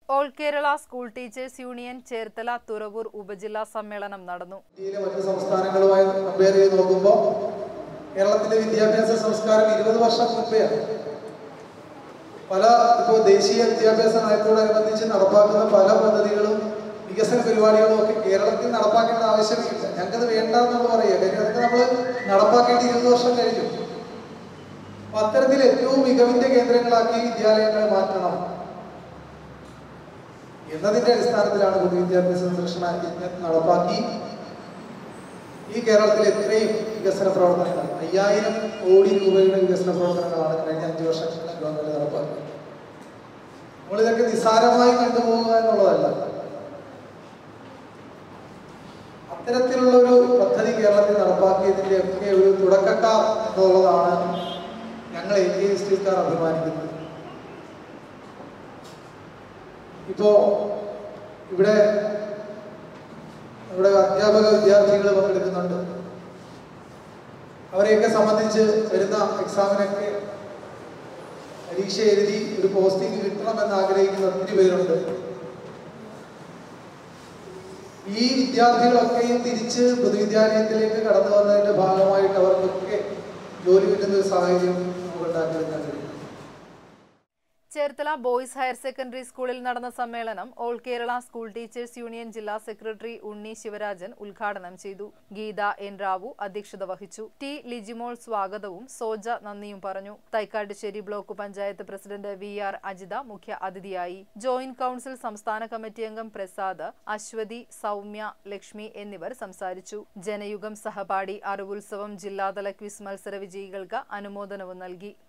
All Kerala school teachers union Cherthala Thuravoor ഉപജില്ലാ സമ്മേളനം നടന്നു. ഇന്ത്യയിലെ മറ്റ് സംസ്ഥാനങ്ങളുമായി കമ്പയർ ചെയ്ത് നോക്കുമ്പോൾ കേരളത്തിലെ വിദ്യാഭ്യാസ സംസ്കാരം 20 വർഷം മുൻപെയാണ്. ഇപ്പോൾ ദേശീയ വിദ്യാഭ്യാസ നയത്തോടനുബന്ധിച്ച് നടപ്പാക്കുന്ന പല പദ്ധതികളും വികസന പരിപാടികളും ഒക്കെ കേരളത്തിൽ നടപ്പാക്കേണ്ട ആവശ്യമില്ല. ഞങ്ങൾക്കത് വേണ്ട എന്നുള്ള പറയുക. കാര്യം അതൊക്കെ നമ്മൾ നടപ്പാക്കേണ്ടി 20 വർഷം കഴിഞ്ഞു. അപ്പം അത്തരത്തിൽ ഏറ്റവും മികവിന്റെ കേന്ദ്രങ്ങളാക്കി വിദ്യാലയങ്ങൾ മാറ്റണം എന്നതിന്റെ അടിസ്ഥാനത്തിലാണ് പൊതുവിദ്യാഭ്യാസ സംരക്ഷണ യജ്ഞം നടപ്പാക്കി ഈ കേരളത്തിൽ എത്രയും വികസന പ്രവർത്തനങ്ങൾ 5000 കോടി രൂപയുടെ വികസന പ്രവർത്തനങ്ങളാണ് കഴിഞ്ഞ 5 വർഷങ്ങളിൽ ഗവൺമെന്റ് നടപ്പാക്കിയത്. നമ്മളിതൊക്കെ നിസ്സാരമായി കണ്ടുപോകുക എന്നുള്ളതല്ല. അത്തരത്തിലുള്ള ഒരു പദ്ധതി കേരളത്തിൽ നടപ്പാക്കിയതിന്റെ ഒക്കെ ഒരു തുടക്കക്കാർ എന്നുള്ളതാണ് ഞങ്ങൾ AKSTക്കാർ അഭിമാനിക്കുന്നത്. ഇപ്പോ ഇവിടെ നമ്മുടെ അധ്യാപക വിദ്യാർത്ഥികൾ പങ്കെടുക്കുന്നുണ്ട്. അവരെയൊക്കെ സംബന്ധിച്ച് വരുന്ന എക്സാമിനൊക്കെ പരീക്ഷ എഴുതി ഒരു പോസ്റ്റിംഗ് കിട്ടണമെന്ന് ആഗ്രഹിക്കുന്ന ഒത്തിരി പേരുണ്ട്. ഈ വിദ്യാർത്ഥികളൊക്കെയും തിരിച്ച് പൊതുവിദ്യാലയത്തിലേക്ക് കടന്നു വന്നതിന്റെ ഭാഗമായിട്ട് അവർക്കൊക്കെ ജോലി കിട്ടുന്ന ഒരു സാഹചര്യം നമുക്ക് ഉണ്ടാക്കിയെടുക്കാൻ കഴിയും. ചേർത്തല ബോയ്സ് ഹയർ സെക്കൻഡറി സ്കൂളിൽ നടന്ന സമ്മേളനം all Kerala school teachers union ജില്ലാ സെക്രട്ടറി ഉണ്ണി ശിവരാജൻ ഉദ്ഘാടനം ചെയ്തു. ഗീത എൻ റാവു അധ്യക്ഷത വഹിച്ചു. ടി ലിജിമോൾ സ്വാഗതവും സോജ നന്ദിയും പറഞ്ഞു. Thaikkattussery block panchayat president VR Ajitha മുഖ്യ അതിഥിയായി. ജോയിന്റ് കൌൺസിൽ സംസ്ഥാന കമ്മിറ്റി അംഗം പ്രസാദ്, അശ്വതി, സൗമ്യ, ലക്ഷ്മി എന്നിവർ സംസാരിച്ചു. ജനയുഗം സഹപാഠി അറിവുത്സവം ജില്ലാതല ക്വിസ് മത്സര വിജയികൾക്ക് അനുമോദനവും നൽകി.